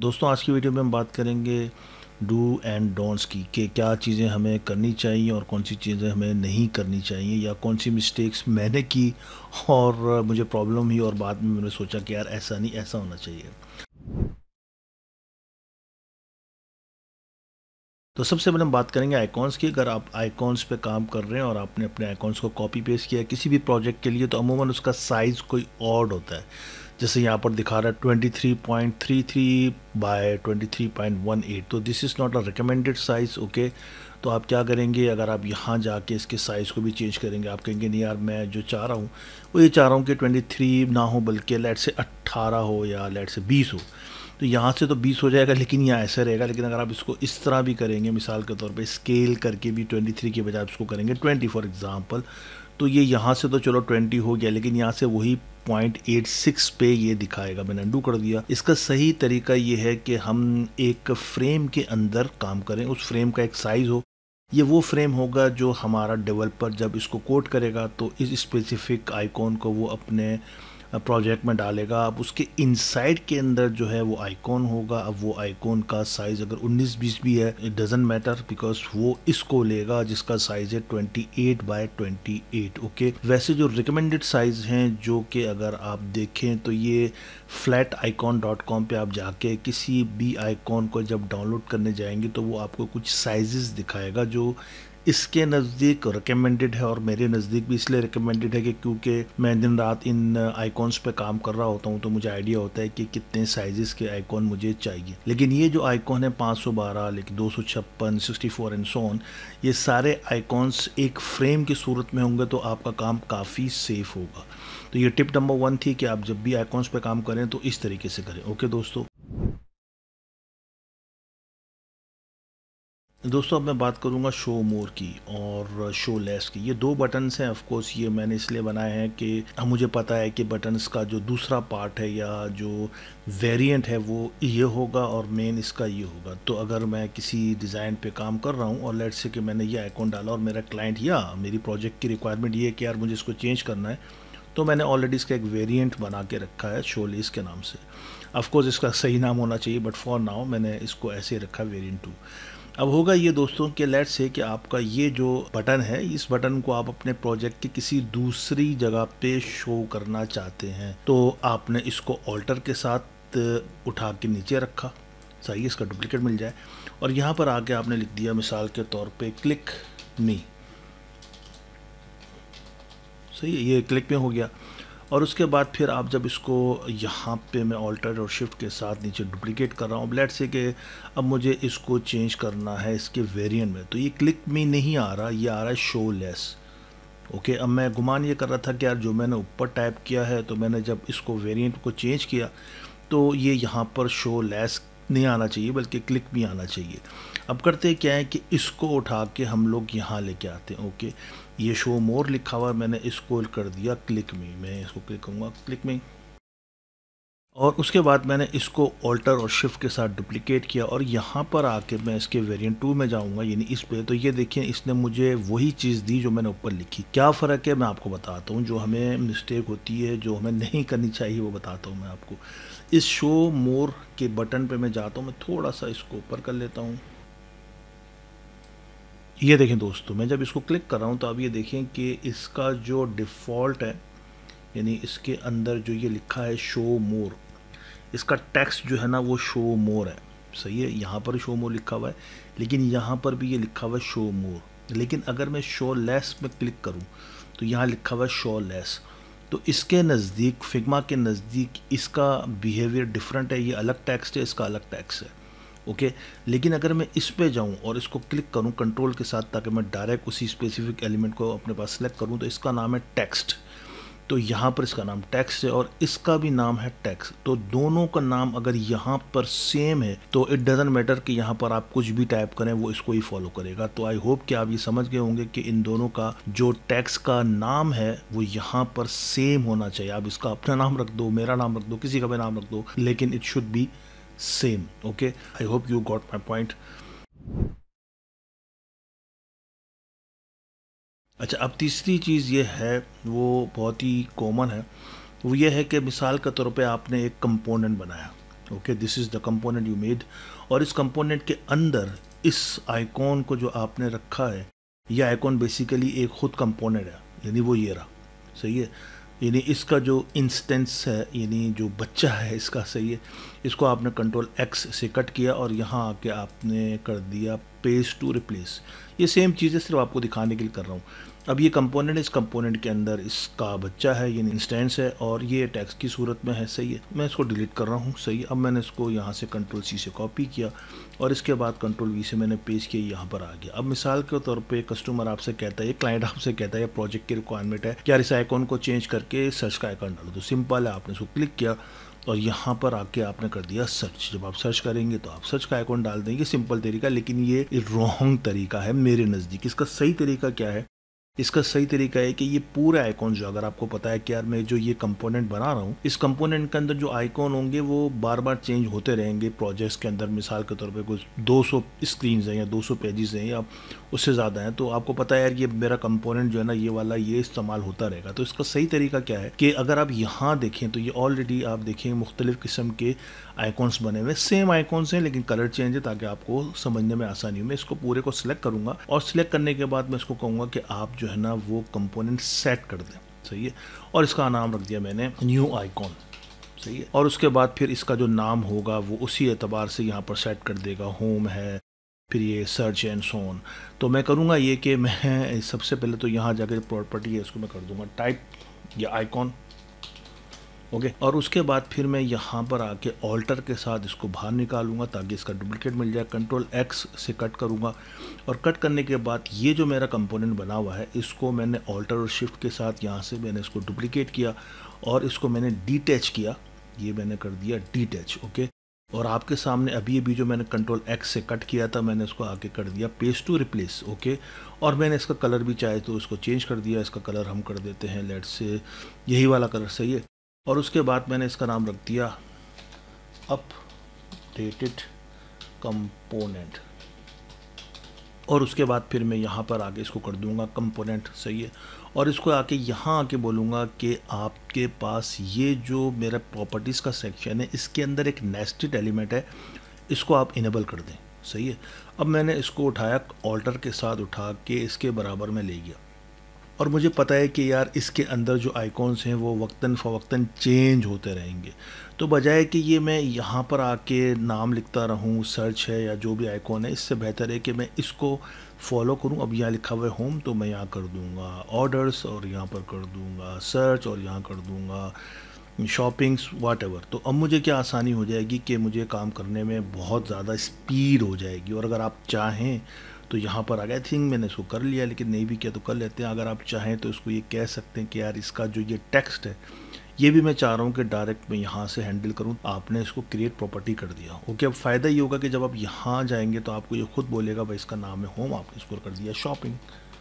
दोस्तों आज की वीडियो में हम बात करेंगे डू एंड डोंट्स की कि क्या चीज़ें हमें करनी चाहिए और कौन सी चीज़ें हमें नहीं करनी चाहिए या कौन सी मिस्टेक्स मैंने की और मुझे प्रॉब्लम हुई और बाद में मैंने सोचा कि यार ऐसा नहीं, ऐसा होना चाहिए। तो सबसे पहले हम बात करेंगे आइकॉन्स की। अगर आप आइकॉन्स पे काम कर रहे हैं और आपने अपने आइकॉन्स को कॉपी पेस्ट किया किसी भी प्रोजेक्ट के लिए, तो अमूमन उसका साइज़ कोई ऑड होता है। जैसे यहाँ पर दिखा रहा है 23.33 बाय 23.18, तो this is not a recommended size. Okay, तो आप क्या करेंगे, अगर आप यहाँ जाके इसके साइज़ को भी चेंज करेंगे, आप कहेंगे नहीं यार मैं जो चाह रहा हूँ वो ये चाह रहा हूँ कि 23 ना हो बल्कि लेट से 18 हो या लेट से 20 हो, तो यहाँ से तो 20 हो जाएगा लेकिन यहाँ ऐसे रहेगा। लेकिन अगर आप इसको इस तरह भी करेंगे, मिसाल के तौर पे स्केल करके भी 23 के बजाय आप इसको करेंगे 20 फॉर एग्जांपल, तो ये यहाँ से तो चलो 20 हो गया लेकिन यहाँ से वही 0.86 पे ये दिखाएगा। मैंने अंडू कर दिया। इसका सही तरीका ये है कि हम एक फ्रेम के अंदर काम करें, उस फ्रेम का एक साइज़ हो। ये वो फ्रेम होगा जो हमारा डेवलपर जब इसको कोड करेगा तो इस स्पेसिफिक आइकॉन को वो अपने प्रोजेक्ट में डालेगा। अब उसके इनसाइड के अंदर जो है वो आइकॉन होगा। अब वो आइकॉन का साइज़ अगर 19-20 भी है, इट डजेंट मैटर, बिकॉज वो इसको लेगा जिसका साइज़ है 28 बाय 28। ओके, वैसे जो रिकमेंडेड साइज़ हैं जो कि अगर आप देखें तो ये flaticon.com पे आप जाके किसी भी आइकॉन को जब डाउनलोड करने जाएंगे तो वो आपको कुछ साइजेस दिखाएगा जो इसके नज़दीक रिकमेंडेड है। और मेरे नज़दीक भी इसलिए रिकमेंडेड है कि क्योंकि मैं दिन रात इन आइकॉन्स पे काम कर रहा होता हूँ, तो मुझे आइडिया होता है कि कितने साइजेस के आइकॉन मुझे चाहिए। लेकिन ये जो आइकॉन है 512, लेकिन 256, 64 एंड सो ऑन, ये सारे आइकॉन्स एक फ्रेम की सूरत में होंगे तो आपका काम काफ़ी सेफ होगा। तो ये टिप नंबर 1 थी कि आप जब भी आइकॉन्स पे काम करें तो इस तरीके से करें। ओके दोस्तों, अब मैं बात करूंगा शो मोर की और शो लेस की। ये दो बटन्स हैं। ऑफ कोर्स ये मैंने इसलिए बनाए हैं कि मुझे पता है कि बटन्स का जो दूसरा पार्ट है या जो वेरिएंट है वो ये होगा और मेन इसका ये होगा। तो अगर मैं किसी डिज़ाइन पे काम कर रहा हूँ और लेट्स से कि मैंने ये आइकॉन डाला और मेरा क्लाइंट या मेरी प्रोजेक्ट की रिक्वायरमेंट ये है कि यार मुझे इसको चेंज करना है, तो मैंने ऑलरेडी इसका एक वेरिएंट बना के रखा है शो लेस के नाम से। ऑफ कोर्स इसका सही नाम होना चाहिए बट फॉर नाउ मैंने इसको ऐसे रखा वेरिएंट 2। अब होगा ये दोस्तों कि लेट्स से कि आपका ये जो बटन है, इस बटन को आप अपने प्रोजेक्ट के किसी दूसरी जगह पे शो करना चाहते हैं, तो आपने इसको ऑल्टर के साथ उठा के नीचे रखा, सही, इसका डुप्लीकेट मिल जाए, और यहाँ पर आके आपने लिख दिया मिसाल के तौर पे क्लिक मी, सही है, ये क्लिक में हो गया। और उसके बाद फिर आप जब इसको यहाँ पे मैं ऑल्टर और शिफ्ट के साथ नीचे डुप्लीकेट कर रहा हूँ, लेट्स से कि अब मुझे इसको चेंज करना है इसके वेरिएंट में, तो ये क्लिक में नहीं आ रहा, ये आ रहा है शो लेस। ओके, अब मैं गुमान ये कर रहा था कि यार जो मैंने ऊपर टाइप किया है, तो मैंने जब इसको वेरिएंट को चेंज किया तो ये यहाँ पर शो लेस नहीं आना चाहिए बल्कि क्लिक भी आना चाहिए। अब करते क्या है कि इसको उठा के हम लोग यहाँ लेके आते हैं। ओके, ये शो मोर लिखा हुआ है, मैंने इसको कर दिया क्लिक में, मैं इसको क्लिक करूँगा क्लिक में, और उसके बाद मैंने इसको ऑल्टर और शिफ्ट के साथ डुप्लीकेट किया और यहाँ पर आके मैं इसके वेरिएंट 2 में जाऊँगा, यानी इस पे, तो ये देखिए इसने मुझे वही चीज़ दी जो मैंने ऊपर लिखी। क्या फ़र्क है मैं आपको बताता हूँ, जो हमें मिस्टेक होती है, जो हमें नहीं करनी चाहिए वो बताता हूँ मैं आपको। इस शो मोर के बटन पे मैं जाता हूँ, मैं थोड़ा सा इसको ऊपर कर लेता हूँ। ये देखें दोस्तों, मैं जब इसको क्लिक कर रहा हूँ तो अब ये देखें कि इसका जो डिफ़ॉल्ट है, यानी इसके अंदर जो ये लिखा है शो मोर, इसका टेक्स्ट जो है ना वो शो मोर है, सही है, यहाँ पर शो मोर लिखा हुआ है लेकिन यहाँ पर भी ये लिखा हुआ है शो मोर। लेकिन अगर मैं शो लेस में क्लिक करूँ तो यहाँ लिखा हुआ है शो लेस, तो इसके नज़दीक, फिग्मा के नज़दीक इसका बिहेवियर डिफरेंट है, ये अलग टेक्स्ट है, इसका अलग टेक्स्ट है। ओके, लेकिन अगर मैं इस पे जाऊं और इसको क्लिक करूं कंट्रोल के साथ ताकि मैं डायरेक्ट उसी स्पेसिफिक एलिमेंट को अपने पास सेलेक्ट करूं, तो इसका नाम है टेक्स्ट, तो यहाँ पर इसका नाम टेक्स्ट है और इसका भी नाम है टेक्स्ट। तो दोनों का नाम अगर यहाँ पर सेम है तो इट डजेंट मैटर कि यहाँ पर आप कुछ भी टाइप करें, वो इसको ही फॉलो करेगा। तो आई होप कि आप ये समझ गए होंगे कि इन दोनों का जो टेक्स्ट का नाम है वो यहाँ पर सेम होना चाहिए। आप इसका अपना नाम रख दो, मेरा नाम रख दो, किसी का भी नाम रख दो, लेकिन it should be same. Okay, I hope you got my point. अच्छा, अब तीसरी चीज़ ये है, वो बहुत ही कॉमन है, वो ये है कि मिसाल के तौर पे आपने एक कंपोनेंट बनाया। Okay, this is the component you made. और इस कंपोनेंट के अंदर इस आइकॉन को जो आपने रखा है, ये आइकॉन बेसिकली एक ख़ुद कंपोनेंट है, यानी वो ये रहा, सही है। यानी इसका जो इंस्टेंस है, यानी जो बच्चा है इसका, सही है, इसको आपने कंट्रोल एक्स से कट किया और यहाँ आके आपने कर दिया पेस्ट टू रिप्लेस। ये सेम चीज़ है, सिर्फ आपको दिखाने के लिए कर रहा हूँ। अब ये कंपोनेंट, इस कंपोनेंट के अंदर इसका बच्चा है, ये इंस्टेंस है और ये टेक्स्ट की सूरत में है, सही है। मैं इसको डिलीट कर रहा हूँ, सही है। अब मैंने इसको यहाँ से कंट्रोल सी से कॉपी किया और इसके बाद कंट्रोल वी से मैंने पेस्ट किया, यहाँ पर आ गया। अब मिसाल के तौर पे कस्टमर आपसे कहता है, क्लाइंट आपसे कहता है, प्रोजेक्ट की रिक्वायरमेंट है कि यार इस आइकॉन को चेंज करके सर्च का आइकॉन डालो। तो सिंपल है, आपने इसको क्लिक किया और यहाँ पर आके आपने कर दिया सर्च। जब आप सर्च करेंगे तो आप सर्च का आइकॉन डाल देंगे, सिंपल तरीका। लेकिन ये रॉन्ग तरीका है मेरे नज़दीक। इसका सही तरीका क्या है? इसका सही तरीका है कि ये पूरे आइकॉन जो, अगर आपको पता है कि यार मैं जो ये कंपोनेंट बना रहा हूँ, इस कंपोनेंट के अंदर जो आइकॉन होंगे वो बार बार चेंज होते रहेंगे प्रोजेक्ट्स के अंदर। मिसाल के तौर पे कुछ 200 स्क्रीन्स हैं या 200 पेजेस हैं या उससे ज़्यादा हैं, तो आपको पता है यार ये मेरा कंपोनेंट जो है ना, ये वाला ये इस्तेमाल होता रहेगा। तो इसका सही तरीका क्या है कि अगर आप यहाँ देखें तो ये ऑलरेडी आप देखेंगे मुख्तलिफ़ किस्म के आइकॉन्स बने हुए, सेम आइकॉन्स हैं लेकिन कलर चेंज है, ताकि आपको समझने में आसानी हो। मैं इसको पूरे को सिलेक्ट करूँगा और सिलेक्ट करने के बाद मैं इसको कहूँगा कि आप जो है ना वो कंपोनेंट सेट कर दें, सही है। और इसका नाम रख दिया मैंने न्यू आइकॉन, सही है। और उसके बाद फिर इसका जो नाम होगा वो उसी एतबार से यहाँ पर सेट कर देगा। होम है, फिर ये सर्च एंड सो ऑन। तो मैं करूँगा ये कि मैं सबसे पहले तो यहाँ जाकर प्रॉपर्टी है इसको मैं कर दूँगा टाइप या आइकॉन, ओके। और उसके बाद फिर मैं यहाँ पर आके ऑल्टर के साथ इसको बाहर निकालूंगा ताकि इसका डुप्लीकेट मिल जाए। कंट्रोल एक्स से कट करूँगा और कट करने के बाद ये जो मेरा कंपोनेंट बना हुआ है इसको मैंने ऑल्टर और शिफ्ट के साथ यहाँ से मैंने इसको डुप्लीकेट किया और इसको मैंने डीटैच किया। ये मैंने कर दिया डीटैच, ओके। और आपके सामने अभी जो मैंने कंट्रोल एक्स से कट किया था, मैंने इसको आके कर दिया पेस्ट टू रिप्लेस, ओके। और मैंने इसका कलर भी चाहे तो उसको चेंज कर दिया। इसका कलर हम कर देते हैं, लेट्स से यही वाला कलर, सही है। और उसके बाद मैंने इसका नाम रख दिया अपडेटेड कंपोनेंट। और उसके बाद फिर मैं यहाँ पर आके इसको कर दूँगा कंपोनेंट, सही है। और इसको आके यहाँ आके बोलूँगा कि आपके पास ये जो मेरा प्रॉपर्टीज़ का सेक्शन है इसके अंदर एक नेस्टेड एलिमेंट है, इसको आप इनेबल कर दें, सही है। अब मैंने इसको उठाया, ऑल्टर के साथ उठा के इसके बराबर में ले गया और मुझे पता है कि यार इसके अंदर जो आइकॉन्स हैं वो वक्तन फ़वक्तन चेंज होते रहेंगे। तो बजाय कि ये मैं यहाँ पर आके नाम लिखता रहूँ, सर्च है या जो भी आइकॉन है, इससे बेहतर है कि मैं इसको फॉलो करूँ। अब यहाँ लिखा हुआ है होम, तो मैं यहाँ कर दूँगा ऑर्डर्स और यहाँ पर कर दूँगा सर्च और यहाँ कर दूँगा शॉपिंग्स, व्हाटएवर। तो अब मुझे क्या आसानी हो जाएगी कि मुझे काम करने में बहुत ज़्यादा स्पीड हो जाएगी। और अगर आप चाहें तो यहाँ पर आ गया, आई थिंक मैंने इसको कर लिया, लेकिन नहीं भी किया तो कर लेते हैं। अगर आप चाहें तो इसको ये कह सकते हैं कि यार इसका जो ये टेक्स्ट है ये भी मैं चाह रहा हूँ कि डायरेक्ट मैं यहाँ से हैंडल करूँ। आपने इसको क्रिएट प्रॉपर्टी कर दिया, ओके। अब फ़ायदा ये होगा कि जब आप यहाँ जाएंगे तो आपको ये खुद बोलेगा भाई इसका नाम है होम, आपने इसको कर दिया शॉपिंग।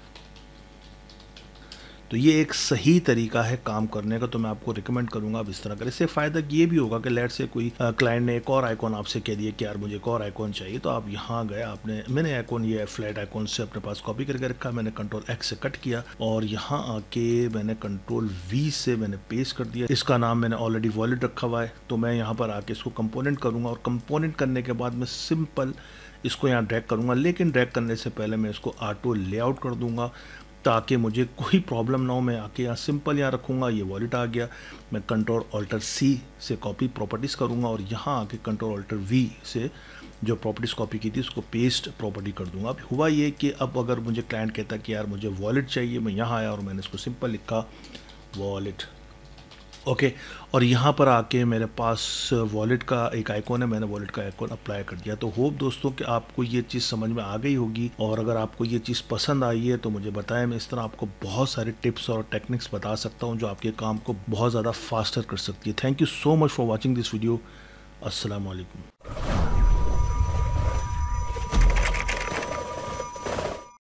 तो ये एक सही तरीका है काम करने का, तो मैं आपको रिकमेंड करूंगा आप इस तरह करें। इससे फ़ायदा ये भी होगा कि लेट से कोई क्लाइंट ने एक और आइकॉन आपसे कह दिया कि यार मुझे एक और आइकॉन चाहिए, तो आप यहाँ गए, मैंने आइकॉन ये फ्लैट आइकॉन से अपने पास कॉपी करके रखा, मैंने कंट्रोल एक्स से कट किया और यहाँ आके मैंने कंट्रोल वी से मैंने पेस्ट कर दिया। इसका नाम मैंने ऑलरेडी वॉलेट रखा हुआ है, तो मैं यहाँ पर आके इसको कंपोनेंट करूँगा और कंपोनेंट करने के बाद मैं सिंपल इसको यहाँ ड्रैग करूँगा। लेकिन ड्रैग करने से पहले मैं इसको ऑटो लेआउट कर दूँगा ताकि मुझे कोई प्रॉब्लम ना हो। मैं आके यहाँ सिंपल यहाँ रखूँगा, ये वॉलेट आ गया। मैं कंट्रोल ऑल्टर सी से कॉपी प्रॉपर्टीज़ करूँगा और यहाँ आके कंट्रोल ऑल्टर वी से जो प्रॉपर्टीज़ कॉपी की थी उसको पेस्ट प्रॉपर्टी कर दूँगा। अब हुआ ये कि अब अगर मुझे क्लाइंट कहता कि यार मुझे वॉलेट चाहिए, मैं यहाँ आया और मैंने इसको सिंपल लिखा वॉलेट, ओके। और यहाँ पर आके मेरे पास वॉलेट का एक आइकॉन है, मैंने वॉलेट का आइकॉन अप्लाई कर दिया। तो होप दोस्तों कि आपको ये चीज़ समझ में आ गई होगी, और अगर आपको ये चीज़ पसंद आई है तो मुझे बताएं। मैं इस तरह आपको बहुत सारे टिप्स और टेक्निक्स बता सकता हूँ जो आपके काम को बहुत ज़्यादा फास्टर कर सकती है। Thank you so much for watching this video. अस्सलाम वालेकुम।